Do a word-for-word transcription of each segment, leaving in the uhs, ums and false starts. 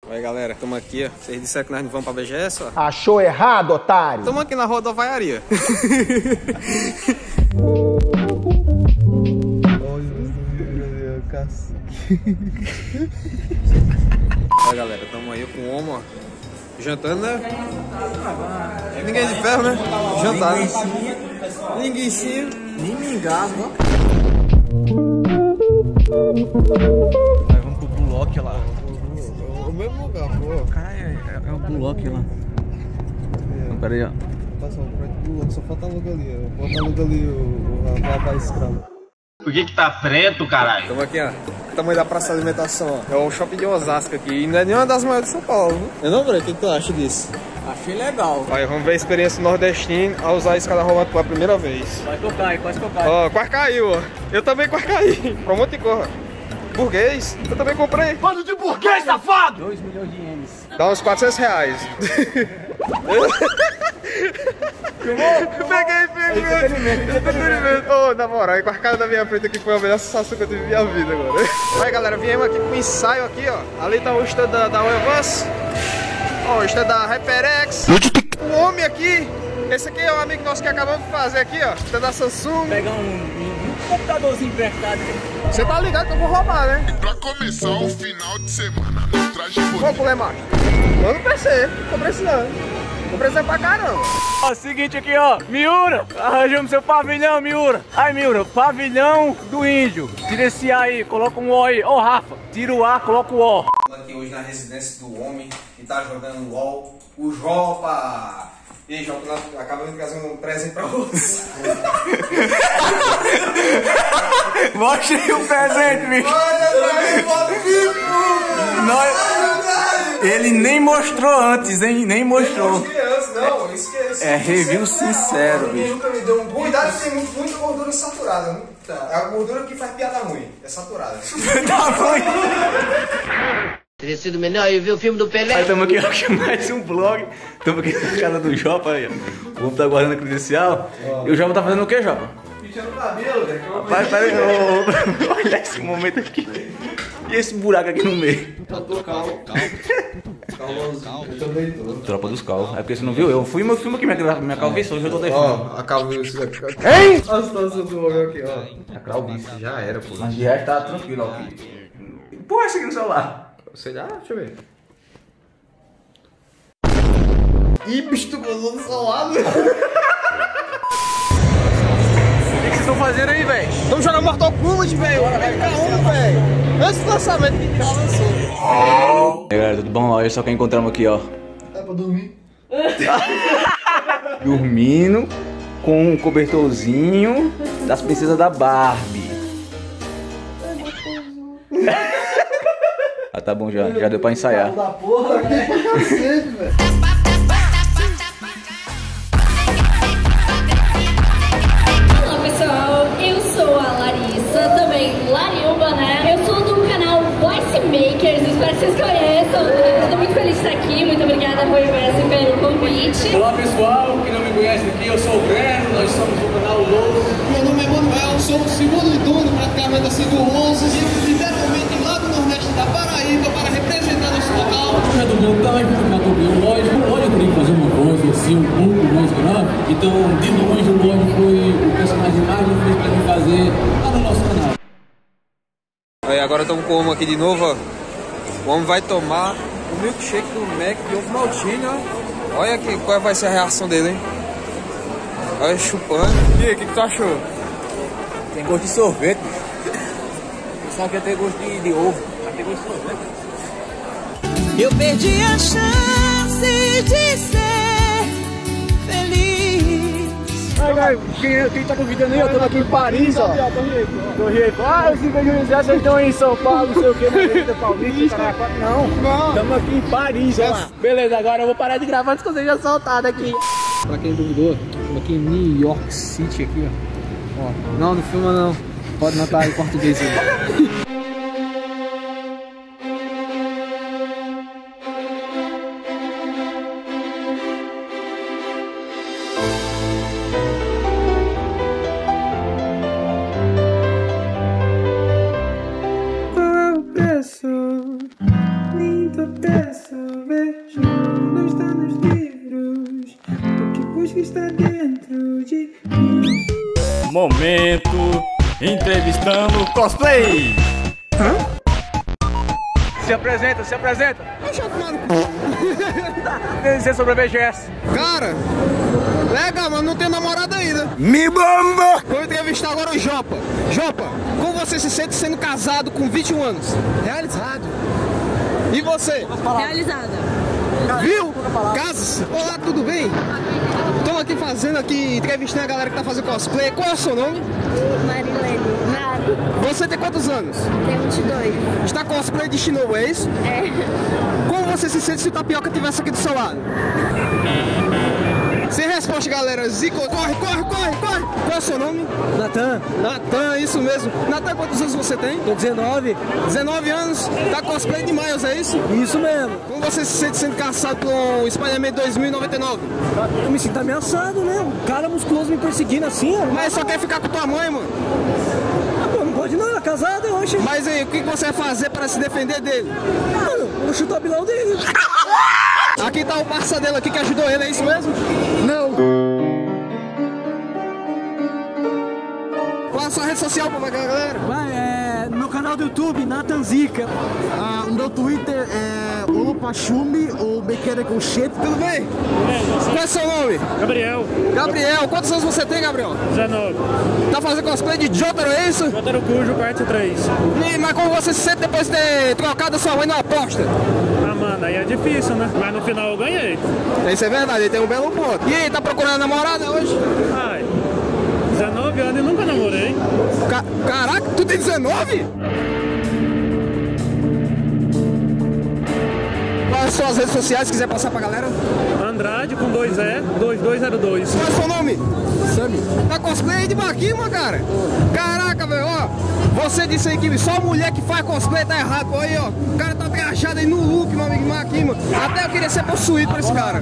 Aí galera, estamos aqui, ó. Vocês disseram que nós não vamos pra B G S, ó. Achou errado, otário? Estamos aqui na rodovaiaria. Olha galera, estamos aí com o homo, ó. Jantando, né? Ninguém de ferro, né? Jantar. Linguicinha. Nem me engasgo, ó. Vai, vamos pro Blue Lock lá. O mesmo lugar, pô. Caralho, é, é o Blue Lock lá. É. Pera aí, ó. Passar o Blue Lock, só falta logo ali, ó. Falta logo ali o, o rapaz escravo. Por que que tá preto, caralho? Estamos aqui, ó. O tamanho da praça de alimentação, ó. É o shopping de Osasco aqui. E não é nenhuma das maiores de São Paulo, né? Eu não, Bruno, o que, que tu acha disso? Achei legal. Aí, vamos ver a experiência nordestina a usar a escada rolante pela primeira vez. Quase que eu caio, quase que eu caio. Ó, quase caiu, ó. Eu também quase caí. Pra um monte de cor. Burguês. Eu também comprei. Bando de burguês, safado! dois milhões de ienes. Dá uns quatrocentos reais. Peguei, peguei. Entretenimento. Ô, na moral, com a cara da minha frente aqui foi a melhor sensação que eu tive na minha vida agora. Aí, galera, viemos aqui com um ensaio aqui, ó. Ali tá o stand da, da Evans. Ó, o stand da HyperX. O homem aqui. Esse aqui é um amigo nosso que acabamos de fazer aqui, ó. Stand da Samsung. Pegar um, um, um computadorzinho emprestado. Você tá ligado que eu vou roubar, né? E pra começar o final de semana no traje Vamos pro Lemar. Eu não pensei, tô precisando. Tô precisando pra caramba. Ó, seguinte aqui, ó. Miura, arranjamos seu pavilhão, Miura. Aí, Miura, pavilhão do índio. Tira esse A aí, coloca um O aí. Ô, Rafa, tira o A, coloca o O. Estamos aqui hoje na residência do homem que tá jogando LOL. O Jopa. E aí, Jopa, nós acabamos de trazer um presente pra você. Mostre o presente, bicho. Nós... Ele nem mostrou antes, hein? Nem mostrou. Não, eu esqueci. É review sincero, bicho. Nunca me deu um cuidado, tem muito, muita gordura saturada. Né? É a gordura que faz piada ruim. É saturada. Tá ruim. Teria sido melhor eu ver o filme do Pelé. Aí estamos aqui, aqui mais um vlog. Estamos aqui na casa do Jopa aí, ó. O homem tá guardando a credencial. Oh. E o Jopa tá fazendo o que, Jopa? Pintando o cabelo, velho. Rapaz, peraí, oh, olha esse momento aqui. E esse buraco aqui no meio. Eu tô calmo, calmo. Calmo, calmo. Eu também tô. Tropa dos calvos. É porque você não viu? Eu fui, meu filme aqui, minha, minha calvície, hoje eu tô deixando. Ó, a calvície aqui. Hein? Olha a situação do homem aqui, ó. A calvície já era, pô. Mas de resto tá tranquilo, ó. Porra, esse aqui no celular. Sei lá, deixa eu ver. Ih, bicho, tu gozou do celular, velho. O que vocês estão fazendo aí, velho? Vamos jogar Mortal Kombat, velho. Vai ficar um, velho. Antes do lançamento que já lançou. E aí, galera, tudo bom? Olha só quem encontramos aqui, ó. É pra dormir. Dormindo com um cobertorzinho das princesas da Barbie. Ah, tá bom já, já deu pra ensaiar. Da porra, velho. Olá pessoal, eu sou a Larissa, também Lariumba, né? Eu sou do canal Voice Makers, espero que vocês conheçam. Eu tô muito feliz de estar aqui, muito obrigada por esse pelo convite. Olá pessoal, quem não me conhece aqui, eu sou o Breno, nós somos do canal Louco. Meu nome é Manuel, sou o segundo dono praticamente assim do onze, e literalmente lá do Nordeste da Paraíba para representar nosso local. Já do meu time, já do meu lógico, hoje eu queria fazer uma coisa assim, um pouco mais grave, então de longe o Lógico foi o personagem mais difícil para mim fazer lá no nosso canal. Aí, agora estamos com o homem aqui de novo, ó. O homem vai tomar o milkshake do Mac de ovo maltine, ó. Olha aqui qual vai ser a reação dele, hein? Olha, chupando. E aí, o que, que tu achou? Tem gosto de sorvete, bicho. Só que ia ter gosto de, de ovo, mas tem gosto de sorvete. Eu perdi a chance de ser feliz. Ai, galera, quem, quem tá convidando aí, eu tô aqui em Paris, ó. Torre Eiffel. Ah, os invejosos vocês estão aí em São Paulo, não sei o que, na Avenida Paulista, Caraca. Não, não. Estamos aqui em Paris, ó lá. Beleza, agora eu vou parar de gravar antes que eu seja soltado aqui. Pra quem duvidou, estamos aqui em New York City, aqui, ó. Ó, não, não filma não. Pode notar aí em português aí. Linda pessoa. está dentro de mim. Momento entrevistando cosplay. Hã? Se apresenta, se apresenta. Deixa eu tomar no Você sobre a B G S. Cara, legal, mas não tem namorada ainda. Me bomba! Vou entrevistar agora o Jopa. Jopa, como você se sente sendo casado com vinte e um anos? Realizado. E você? Realizada. Viu? Casas. Olá, tudo bem? Estamos aqui fazendo aqui, entrevistando a galera que tá fazendo cosplay. Qual é o seu nome? Marilene. Mari. Você tem quantos anos? Tem vinte e dois. Está cosplay de Shinobu, é isso? É. Como você se sente se o Tapioca estivesse aqui do seu lado? Sem resposta, galera. Zico, corre, corre, corre, corre. Qual é o seu nome? Natan, Natan, isso mesmo. Natan, quantos anos você tem? tô dezenove. dezenove anos. Tá cosplay de Miles, é isso? Isso mesmo. Como você se sente sendo caçado com o Spider-Man dois mil e noventa e nove? Eu me sinto ameaçado, né? Um cara musculoso me perseguindo assim, ó. Mas só quer ficar com tua mãe, mano. Pô, não pode não, é casado, oxe. Mas aí, o que você vai fazer para se defender dele? Mano, eu vou chutar o bilhão dele. Aqui tá o parça dele aqui que ajudou ele, é isso mesmo? Não. Qual a sua rede social pra galera? Vai, é, no meu canal do YouTube, Nathan Zica. Ah, o meu Twitter é Olopachumi ou Mechanical Shit. Tudo bem? Qual é o seu nome? Gabriel. Gabriel, quantos anos você tem, Gabriel? dezenove. Tá fazendo cosplay de Jotaro, é isso? Jotaro Kujo, parte três. E, mas como você se sente depois de ter trocado a sua mãe na aposta? Ah, mano, aí é difícil, né? Mas no final eu ganhei. Isso é verdade, ele tem um belo ponto. E aí, tá procurando namorada hoje? Ai, dezenove anos e nunca namorei. Ca Caraca, tu tem dezenove? Quais são as redes sociais, se quiser passar pra galera? Andrade com dois E, dois dois zero dois. Qual é o seu nome? Sammy. Tá cosplay de Makima, cara? Caraca, velho, ó. Você disse aí que só mulher que faz cosplay tá errado, pô, aí, ó. O cara tá trajado aí no look, meu amigo Makima. Até eu queria ser possuído por esse cara.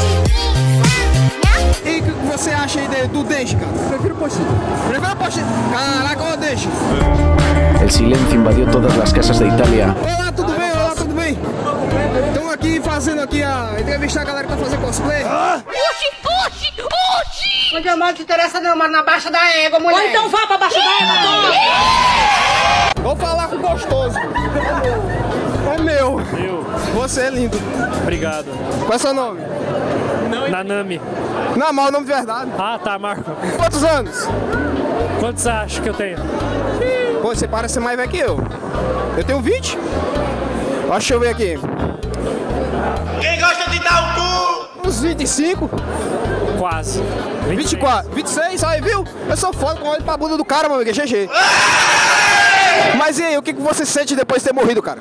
E o que você acha aí de, do Denji, cara? Prefiro Pochito. Prefiro Pochito. Caraca, ó, Denji. El silencio invadió todas las casas de Italia. Olá, tudo bem? Olá, tudo bem? Estamos aqui fazendo aqui a entrevistar a galera que tá fazendo cosplay. Oxi, oxi, oxi! Onde eu moro te interessa não, mano, na baixa da égua, mulher. Ou então vá pra baixo da égua, Vou falar com o gostoso. É meu. Eu. Você é lindo. Obrigado. Qual é seu nome? Nanami. Não, mas o nome de verdade. Ah, tá, Marco. Quantos anos? Quantos você acha que eu tenho? Pô, você parece mais velho que eu. Eu tenho vinte. Deixa eu ver aqui. Quem gosta de dar o cu? Uns vinte e cinco. Quase. vinte e quatro. vinte e seis, aí, viu? Eu sou foda com olho pra bunda do cara, meu amigo. É G G. Mas e aí, o que você sente depois de ter morrido, cara?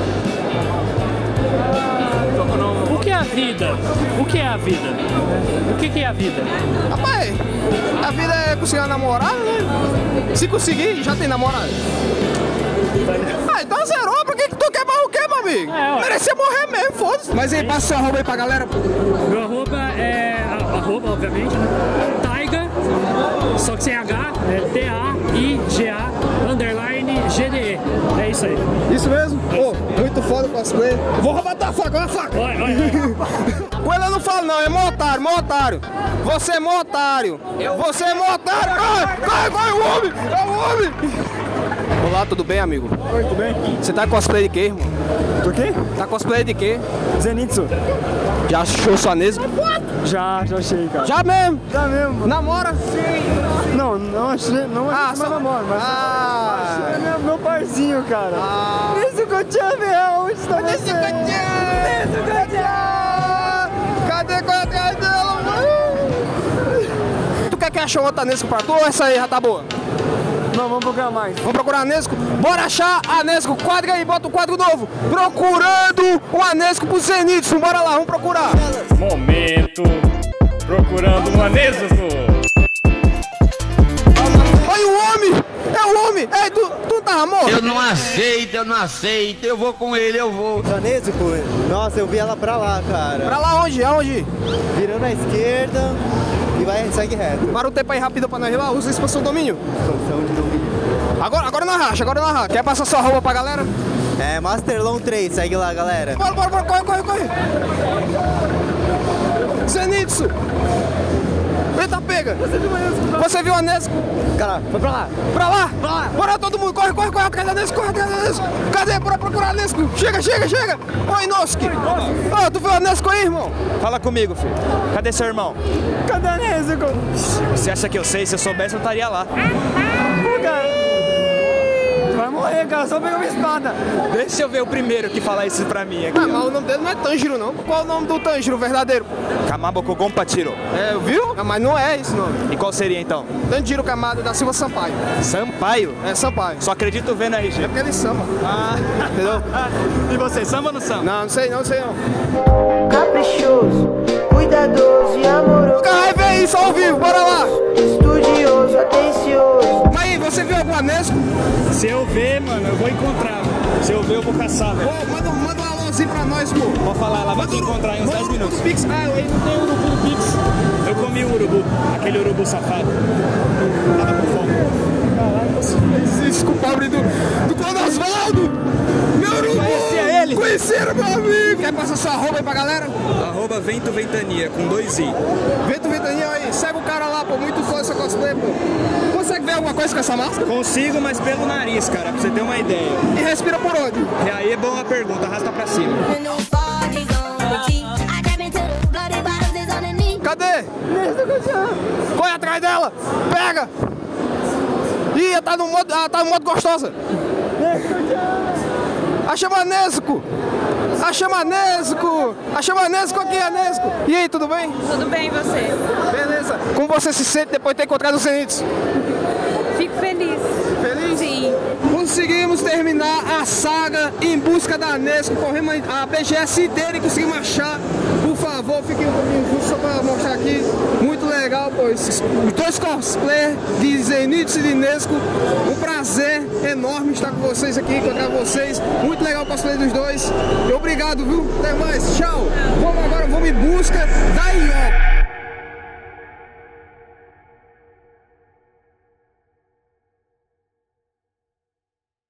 O que é a vida? O que é a vida? O que, que é a vida? Rapaz, a vida é conseguir uma namorada, né? Se conseguir, já tem namorada. Ah, então zerou. Por que, que tu quer mais o quê, meu amigo? É, ué. Merecia morrer mesmo, foda-se. Mas aí, passa seu arroba aí pra galera. Meu arroba é... Arroba, obviamente, né? Taiga, só que sem H, é T A I G A, underline G D E. É isso aí. Isso mesmo? Pô, muito foda o cosplay. Vou roubar tua faca, olha a faca. Olha, olha, olha. Com ele eu não falo não, é mó otário, mó otário. Você é mó otário. Você é mó otário. Corre, corre, corre, o homem, é o homem. Olá, tudo bem, amigo? Oi, tudo bem? Você tá cosplay de quê, irmão? Do quê? Tá cosplay de quê? Zenitsu. Já achou sua nesga? Já, já achei, cara. Já mesmo? Já mesmo. Namora? Não, não achei, não achei, Ah, mas só- namoro, mas... Ah. É meu, meu parzinho, cara. Ah. Esse cotinho, meu, onde está você? Esse cotinho! Cadê qual é atrás dela, mano? Tu quer que achou outra Nesco pra tu ou essa aí já tá boa? Não, vamos procurar mais. Vamos procurar a Nesco? Bora achar a Nesco. Quadra aí, bota o quadro novo. Procurando um Anesco pro Zenitsu. Bora lá, vamos procurar. Momento procurando um Anesco. Olha o homem! É o homem! Ei, tu, tu não tava morto? Eu não aceito, eu não aceito. Eu vou com ele, eu vou. Janesco? Nossa, eu vi ela pra lá, cara. Pra lá onde? Aonde? Virando à esquerda e vai, segue reto. Para o tempo aí rápido pra nós ir lá. Usa a expansão domínio. Expansão de domínio. Agora, agora na racha, agora na racha. Quer passar sua roupa pra galera? É, Masterlong três, segue lá, galera. Bora, bora, bora, corre, corre, corre. Zenitsu! Eita, pega! Você viu a Nesco? Você viu a Nesco? Cara, foi pra lá. Pra lá? Pra lá! Bora todo mundo, corre, corre, corre atrás da Nesco, corre atrás da Nesco! Cadê? Bora procurar a Nesco! Chega, chega, chega! Oi, Noski! Ô, oh, tu viu a Nesco aí, irmão? Fala comigo, filho. Cadê seu irmão? Cadê a Nesco? Você acha que eu sei? Se eu soubesse, eu estaria lá. Pô, cara. Vai morrer, cara, só pegar uma espada. Deixa eu ver o primeiro que falar isso pra mim aqui. Ah, mas o nome dele não é Tanjiro, não. Qual é o nome do Tanjiro verdadeiro? Kamaboko Gonpachiro. É, viu? Ah, mas não é isso, não. E qual seria então? Tanjiro Kamado da Silva Sampaio. Sampaio? É, Sampaio. Só acredito vendo R G. É porque ele samba. Ah, entendeu? E você, samba ou não samba? Não, não sei não, não sei não. Caprichoso, cuidadoso e amoroso. Vai ver isso ao vivo, bora lá. Estudioso, atencioso. Mas aí, você viu alguma Nesco? Se eu ver, mano, eu vou encontrar. Mano. Se eu ver, eu vou caçar, velho. Ô, manda, manda um alôzinho pra nós, pô. Pode falar, ela vai te encontrar em uns dez minutos. Pix. Ah, aí não tem urubu no Pix. Eu comi o urubu, aquele urubu safado. Tava com fome. Caralho, você fez isso com o pobre do, do Clã Osvaldo. Meu urubu. Conhecia ele? Conheceram, meu amigo. Quer passar sua arroba aí pra galera? Arroba Vento Ventania, com dois i. Vento Ventania aí, segue o cara lá, pô. Muito fã dessa cosplay, pô. Consegue ver alguma coisa com essa máscara? Consigo, mas pelo nariz, cara, pra você ter uma ideia. E respira por onde? E aí é boa pergunta, arrasta pra cima. Cadê? Corre atrás dela! Pega! Ih, ela tá no modo, ela tá no modo gostosa! A chama Nesco! A chama Nesco! A chama Nesco aqui, a Nesco! E aí, tudo bem? Tudo bem, e você? Beleza! Como você se sente depois de ter encontrado o Zenitsu? Fico feliz. Feliz? Sim. Conseguimos terminar a saga em busca da Nesco, corremos a B G S inteira e conseguimos achar. Por favor, fiquem um pouquinho juntos só pra mostrar aqui. Muito legal, pois os dois cosplays de Zenitsu e de Nesco. Um prazer enorme estar com vocês aqui, encontrar vocês. Muito legal o cosplay dos dois. E obrigado, viu? Até mais, tchau. Vamos agora, vamos em busca da Io.